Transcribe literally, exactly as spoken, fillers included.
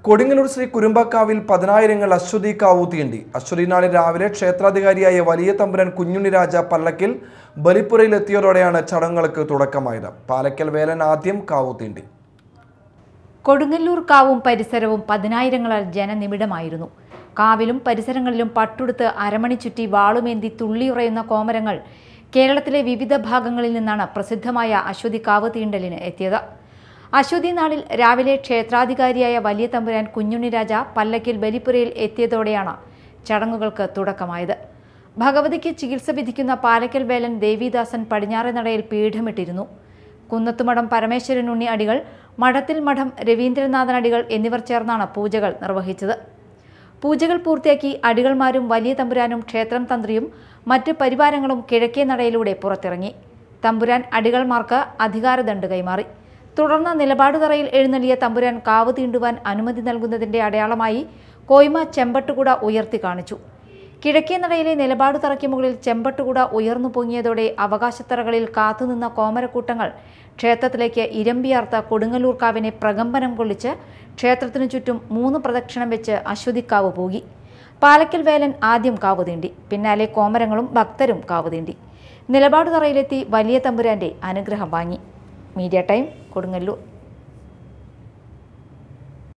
കൊടുങ്ങല്ലൂർ ശ്രീ കുരുമ്പക്കാവിൽ പതിനായിരങ്ങൾ അശ്വതി കാവു തീണ്ടി. അശ്വതി നാളിൽ രാവിലെ ക്ഷേത്രാധികാരിയായ വലിയ തമ്പുരാൻ കുഞ്ഞുണ്ണി രാജ പല്ലക്കിൽ ബലിപ്പുരയിലെത്തിയതോടെയാണ് ചടങ്ങുകൾക്ക് തുടക്കമായത്. പാലക്കൽ വേലൻ ആദ്യം കാവു തീണ്ടി. കൊടുങ്ങല്ലൂർ കാവും പരിസരവും പതിനായിരങ്ങളാൽ ജനനിബിഡമായിരുന്നു. കാവിലും പരിസരങ്ങളിലും പട്ടുടുത്ത് അരമണി ചുറ്റി വാളുമേന്തി തുള്ളിയുറയുന്ന കോമരങ്ങൾ കേരളത്തിലെ വിവിധ ഭാഗങ്ങളിൽ നിന്നാണ് പ്രസിദ്ധമായ അശ്വതി കാവ് തീണ്ടലിന് എത്തിയത്. അശ്വതി നാളിൽ രാവിലെ ക്ഷേത്രാധികാരിയായ വലിയ തമ്പുരാൻ കുഞ്ഞുണ്ണി രാജ പല്ലക്കിൽ ബലിപ്പുരയിൽ എത്തിയതോടെയാണ് ചടങ്ങുകൾക്ക് തുടക്കമായത്. ഭഗവതിക്ക് ചികിത്സ വിധിക്കുന്ന പാലക്കൽ വേലൻ ദേവിദാസൻ പടിഞ്ഞാറെ നടയിൽ പീഠമിട്ടിരുന്നു. കുന്നത്തുമഠം പരമേശ്വരൻ ഉണ്ണി അടികൾ, മഠത്തിൽ മഠം രവീന്ദ്രനാഥൻ അടികൾ എന്നിവർ ചേർന്നാണ് പൂജകൾ നിർവഹിച്ചത്. പൂജകൾ പൂർത്തിയാക്കി അടികൾമാരും വലിയ തമ്പുരാനും ക്ഷേത്രം തന്ത്രിയും മറ്റ് പരിവാരങ്ങളും കിഴക്കേ നടയിലൂടെ പുറത്തിറങ്ങി. തമ്പുരാൻ അടികൾമാർക്ക് അധികാരദണ്ഡ് കൈമാറി. തുടർന്ന് നിലപാടുതറയിൽ എഴുന്നള്ളിയ തമ്പുരാൻ കാവ് തീണ്ടുവാൻ അനുമതി നൽകുന്നതിന്റെ അടയാളമായി കോയ്മ ചെമ്പട്ടുകുട ഉയർത്തി കാണിച്ചു. കിഴക്കേ നടയിലെ നിലപാടുതറയ്ക്ക് മുകളിൽ ചെമ്പട്ടുകുട ഉയർന്നു പൊങ്ങിയതോടെ അവകാശത്തറകളിൽ കാത്തുനിന്ന കോമരക്കൂട്ടങ്ങൾ ക്ഷേത്രത്തിലേക്ക് ഇരമ്പിയാർത്ത കൊടുങ്ങല്ലൂർ കാവിനെ പ്രകമ്പനം കൊള്ളിച്ച് ക്ഷേത്രത്തിനു ചുറ്റും മൂന്ന് പ്രദക്ഷിണം വെച്ച് അശ്വതിക്കാവ് പോകി. പാലക്കൽ വേലൻ ആദ്യം കാവ് തീണ്ടി. പിന്നാലെ കോമരങ്ങളും ഭക്തരും കാവ് തീണ്ടി. നിലപാടുതറയിലെത്തി വലിയ തമ്പുരാന്റെ അനുഗ്രഹം വാങ്ങി. Media time, Kodungallur.